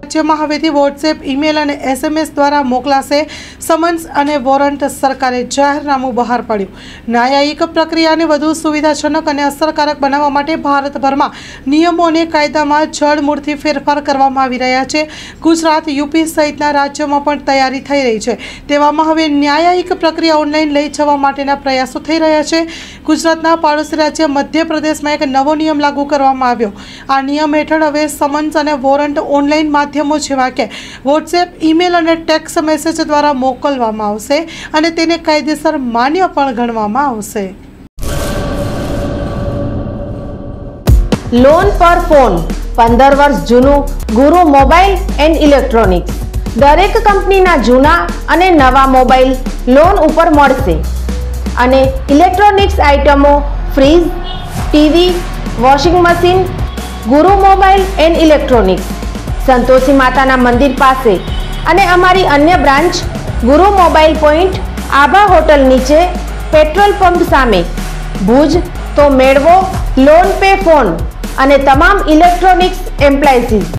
રાજ્યમાં હવેથી WhatsApp, email અને SMS દ્વારા મોકલાશે સમન્સ અને વોરંટ. સરકારે જાહેરનામું બહાર પાડ્યું. ન્યાયિક પ્રક્રિયાને વધુ સુવિધાજનક અને અસરકારક બનાવવા માટે ભારતભરમાં નિયમો અને કાયદામાં જડમૂળથી ફેરફાર કરવામાં આવી રહ્યા છે. ગુજરાત, યુપી સહિતના રાજ્યોમાં પણ તૈયારી થઈ રહી છે. તેવામાં હવે ન્યાયિક પ્રક્રિયા ઓનલાઈન લઈ જવા માટેના પ્રયાસો થઈ રહ્યા છે. ગુજરાતના પાડોશી રાજ્ય મધ્યપ્રદેશમાં એક નવો નિયમ લાગુ કરવામાં આવ્યો. આ નિયમ હેઠળ હવે સમન્સ અને વોરંટ ઓનલાઈન માધ્યમો જેવા કે વોટ્સએપ, ઈમેલ અને ટેક્સ્ટ મેસેજ દ્વારા મોકલવામાં આવશે અને તેને કાયદેસર માન્ય પણ ગણવામાં આવશે. લોન પર ફોન 15 વર્ષ જૂનું ગુરુ મોબાઈલ એન્ડ ઇલેક્ટ્રોનિક્સ. દરેક કંપનીના જૂના અને નવા મોબાઈલ લોન ઉપર મળશે અને ઇલેક્ટ્રોનિક્સ આઇટમો fridge, TV, washing machine. Guru mobile and electronics, Santoshi માતાના મંદિર પાસે અને અમારી અન્ય branch Guru mobile point, Aabha hotel નીચે, પેટ્રોલ પંપ સામે, ભુજ. તો મેળવો લોન પે ફોન અને તમામ ઇલેક્ટ્રોનિક્સ એપ્લાયન્સીસ.